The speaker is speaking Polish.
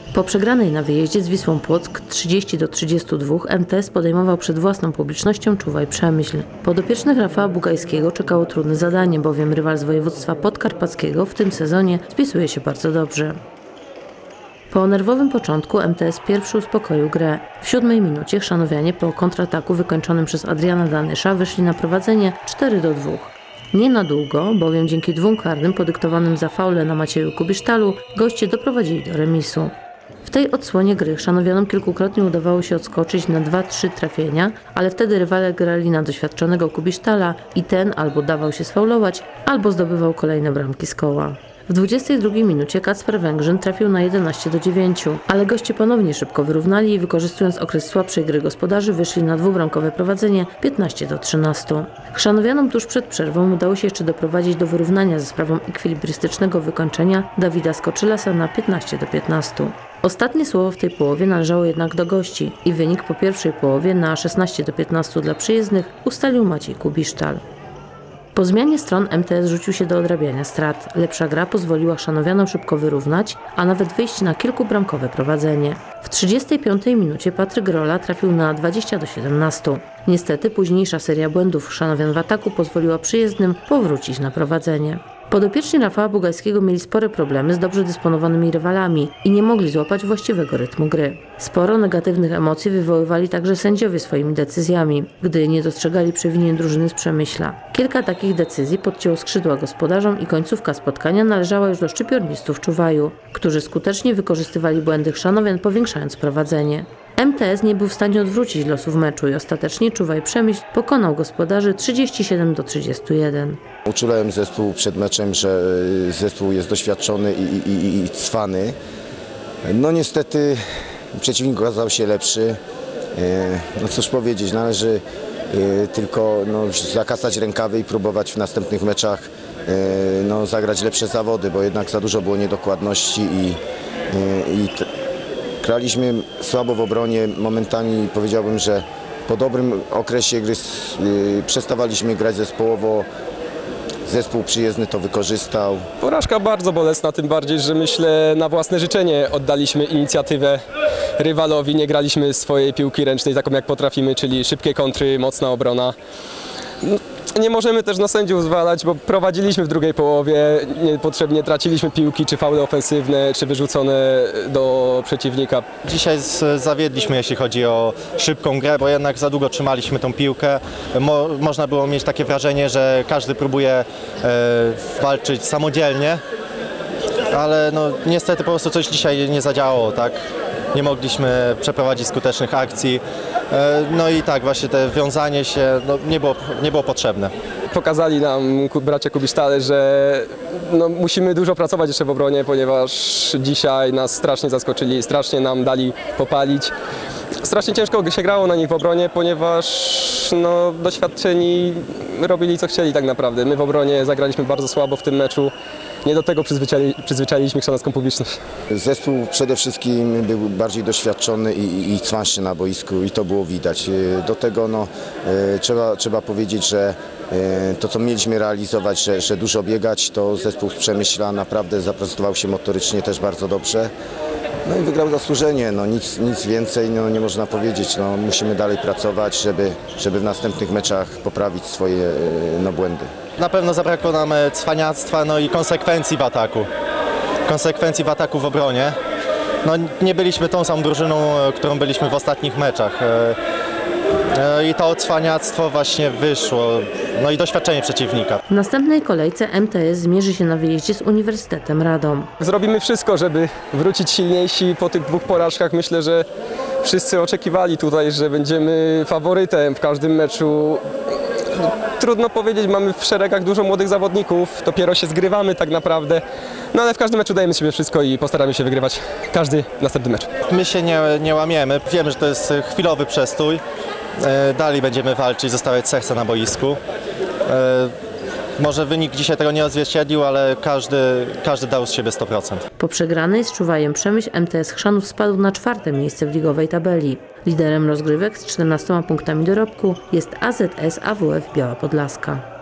Po przegranej na wyjeździe z Wisłą Płock 30-32 MTS podejmował przed własną publicznością Czuwaj Przemyśl. Podopiecznych Rafała Bugajskiego czekało trudne zadanie, bowiem rywal z województwa podkarpackiego w tym sezonie spisuje się bardzo dobrze. Po nerwowym początku MTS pierwszy uspokoił grę. W 7 minucie chrzanowianie po kontrataku wykończonym przez Adriana Danysza wyszli na prowadzenie 4-2. Nie na długo, bowiem dzięki 2 karnym podyktowanym za faule na Macieju Kubisztalu goście doprowadzili do remisu. W tej odsłonie gry chrzanowianom kilkukrotnie udawało się odskoczyć na 2-3 trafienia, ale wtedy rywale grali na doświadczonego Kubisztala i ten albo dawał się sfaulować, albo zdobywał kolejne bramki z koła. W 22 minucie Kacper Węgrzyn trafił na 11-9, ale goście ponownie szybko wyrównali i wykorzystując okres słabszej gry gospodarzy wyszli na 2-bramkowe prowadzenie 15-13. Chrzanowianom tuż przed przerwą udało się jeszcze doprowadzić do wyrównania za sprawą ekwilibrystycznego wykończenia Dawida Skoczylasa na 15-15. Ostatnie słowo w tej połowie należało jednak do gości i wynik po pierwszej połowie na 16-15 dla przyjezdnych ustalił Maciej Kubisztal. Po zmianie stron MTS rzucił się do odrabiania strat. Lepsza gra pozwoliła chrzanowianom szybko wyrównać, a nawet wyjść na kilkubramkowe prowadzenie. W 35 minucie Patryk Rola trafił na 20-17. Niestety późniejsza seria błędów chrzanowian w ataku pozwoliła przyjezdnym powrócić na prowadzenie. Podopieczni Rafała Bugajskiego mieli spore problemy z dobrze dysponowanymi rywalami i nie mogli złapać właściwego rytmu gry. Sporo negatywnych emocji wywoływali także sędziowie swoimi decyzjami, gdy nie dostrzegali przewinień drużyny z Przemyśla. Kilka takich decyzji podcięło skrzydła gospodarzom i końcówka spotkania należała już do szczypiornistów Czuwaju, którzy skutecznie wykorzystywali błędy chrzanowian, powiększając prowadzenie. MTS nie był w stanie odwrócić losów meczu i ostatecznie Czuwaj Przemyśl pokonał gospodarzy 37-31. Uczulałem zespół przed meczem, że zespół jest doświadczony i cwany. No niestety przeciwnik okazał się lepszy. No cóż powiedzieć, należy tylko zakasać rękawy i próbować w następnych meczach zagrać lepsze zawody, bo jednak za dużo było niedokładności i graliśmy słabo w obronie. Momentami powiedziałbym, że po dobrym okresie gry przestawaliśmy grać zespołowo. Zespół przyjezdny to wykorzystał. Porażka bardzo bolesna, tym bardziej, że myślę na własne życzenie oddaliśmy inicjatywę rywalowi. Nie graliśmy swojej piłki ręcznej taką jak potrafimy, czyli szybkie kontry, mocna obrona. Nie możemy też na sędziów zwalać, bo prowadziliśmy w drugiej połowie, niepotrzebnie traciliśmy piłki, czy faule ofensywne, czy wyrzucone do przeciwnika. Dzisiaj zawiedliśmy, jeśli chodzi o szybką grę, bo jednak za długo trzymaliśmy tą piłkę. Można było mieć takie wrażenie, że każdy próbuje walczyć samodzielnie, ale niestety po prostu coś dzisiaj nie zadziałało, tak? Nie mogliśmy przeprowadzić skutecznych akcji. No i tak, właśnie te wiązanie się nie było potrzebne. Pokazali nam bracia Kubisztale, że musimy dużo pracować jeszcze w obronie, ponieważ dzisiaj nas strasznie zaskoczyli, strasznie nam dali popalić. Strasznie ciężko się grało na nich w obronie, ponieważ doświadczeni robili co chcieli tak naprawdę. My w obronie zagraliśmy bardzo słabo w tym meczu. Nie do tego przyzwyczailiśmy chrzanowską publiczność. Zespół przede wszystkim był bardziej doświadczony i cwańszy na boisku i to było widać. Do tego trzeba powiedzieć, że to co mieliśmy realizować, że dużo biegać, to zespół z Przemyśla naprawdę zaprezentował się motorycznie też bardzo dobrze. No i wygrał zasłużenie, nic więcej nie można powiedzieć. Musimy dalej pracować, żeby w następnych meczach poprawić swoje błędy. Na pewno zabrakło nam cwaniactwa i konsekwencji w ataku. Konsekwencji w ataku w obronie. Nie byliśmy tą samą drużyną, którą byliśmy w ostatnich meczach. I to cwaniactwo właśnie wyszło. I doświadczenie przeciwnika. W następnej kolejce MTS zmierzy się na wyjeździe z Uniwersytetem Radom. Zrobimy wszystko, żeby wrócić silniejsi po tych 2 porażkach. Myślę, że wszyscy oczekiwali tutaj, że będziemy faworytem w każdym meczu. Trudno powiedzieć, mamy w szeregach dużo młodych zawodników, dopiero się zgrywamy tak naprawdę, ale w każdym meczu dajemy sobie wszystko i postaramy się wygrywać każdy następny mecz. My się nie łamiemy, wiemy, że to jest chwilowy przestój, dalej będziemy walczyć, zostawiać serce na boisku. Może wynik dzisiaj tego nie odzwierciedlił, ale każdy dał z siebie 100%. Po przegranej z Czuwajem Przemyśl MTS Chrzanów spadł na 4. miejsce w ligowej tabeli. Liderem rozgrywek z 14 punktami dorobku jest AZS AWF Biała Podlaska.